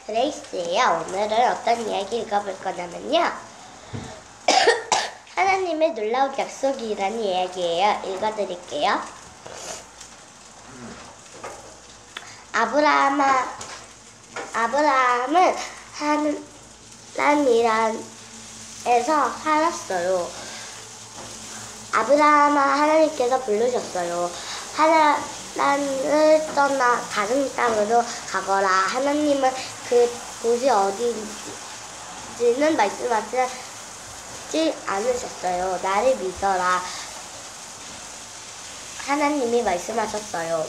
그레이스예요. 오늘은 어떤 이야기 읽어볼 거냐면요. 하나님의 놀라운 약속이라는 이야기예요. 읽어드릴게요. 아브라함은 하란이란에서 살았어요. 아브라함을 하나님께서 부르셨어요. 하란을 떠나 다른 땅으로 가거라. 하나님은 그 곳이 어디인지는 말씀하시지 않으셨어요. 나를 믿어라. 하나님이 말씀하셨어요.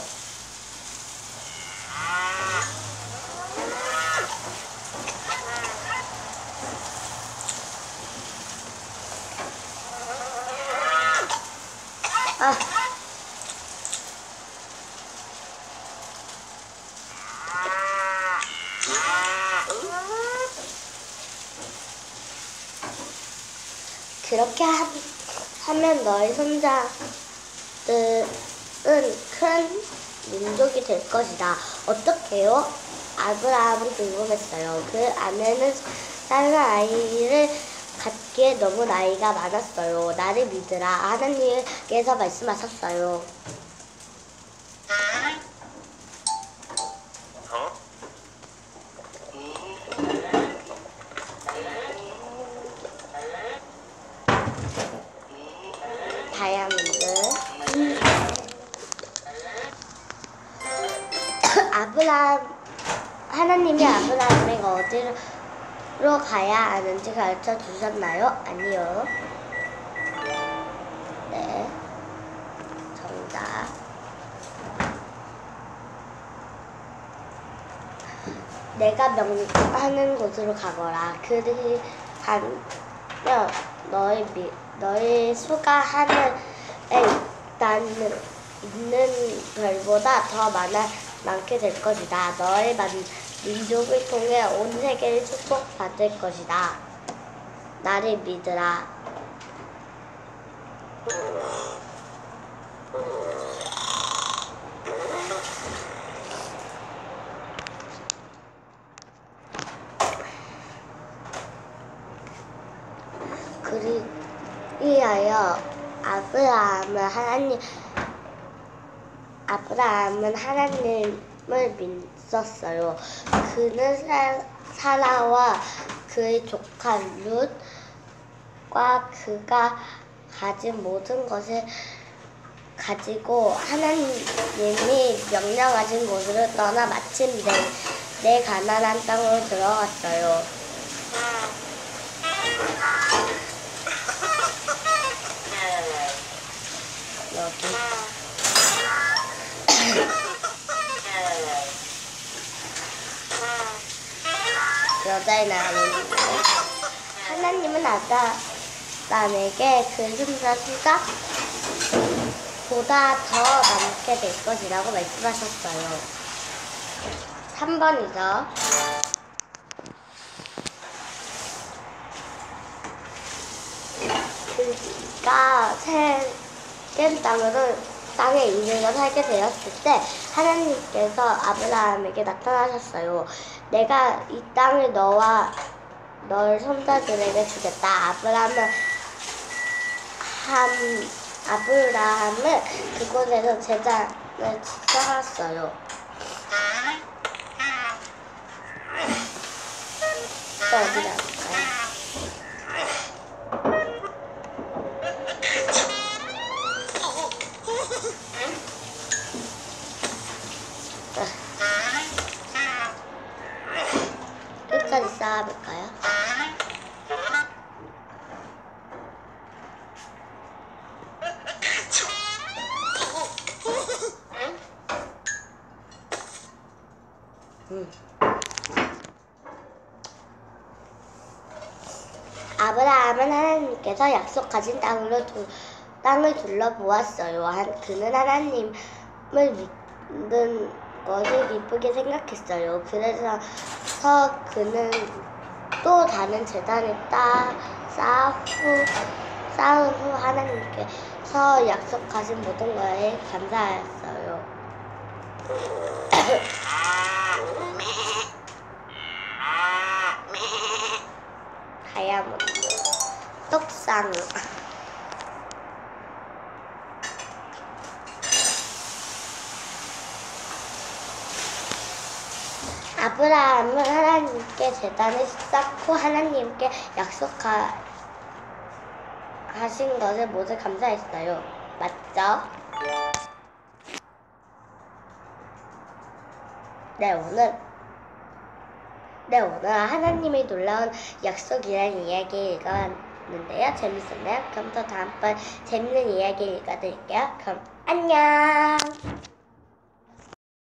그렇게 하면 너의 손자들은 큰 민족이 될 것이다. 어떻게요? 아브라함은 궁금했어요. 그 아내는 다른 아이를 갖기에 너무 나이가 많았어요. 나를 믿으라. 하나님께서 말씀하셨어요. 다이아몬드. 하나님이 아브라함에게 어디로 가야 하는지 가르쳐 주셨나요? 아니요. 네. 정답. 내가 명하는 곳으로 가거라. 그리 가면 너의 수가 하늘에 있는 별보다 더 많게 될 것이다. 너의 민족을 통해 온 세계를 축복받을 것이다. 나를 믿으라. 그리하여 아브라함은 하나님을 믿었어요. 그는 사라와 그의 조카 룻과 그가 가진 모든 것을 가지고 하나님이 명령하신 곳으로 떠나 마침 내 가나안 땅으로 들어갔어요. 여기 여자의 나라는 하나님은 아브라함에게 그 손자 수가 보다 더 많게 될 것이라고 말씀하셨어요. 3번이죠. 그가 새긴 땅에 인생을 살게 되었을 때 하나님께서 아브라함에게 나타나셨어요. 내가 이 땅을 너와 너의 손자들에게 주겠다. 아브라함은 그곳에서 제단을 쌓았어요. 또 어디 갈까요? 끝까지 쌓아볼까요? 아브라함은 하나님께서 약속하신 땅을 둘러보았어요. 그는 하나님을 믿는 것을 기쁘게 생각했어요. 그래서 그는 또 다른 제단을 쌓은 후 하나님께서 약속하신 모든 것에 감사하였어요. 쌍. 아브라함은 하나님께 제단을 쌓고 하나님께 약속하신 것을 모두 감사했어요. 맞죠? 네, 오늘 하나님의 놀라운 약속이라는 이야기 읽어봤는데요. 재밌었나요? 그럼 또 다음번 재밌는 이야기 읽어드릴게요. 그럼 안녕!